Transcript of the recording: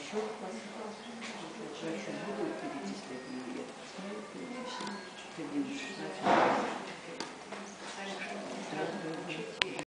счет врачу буду перечислять, или я смогу перечислить.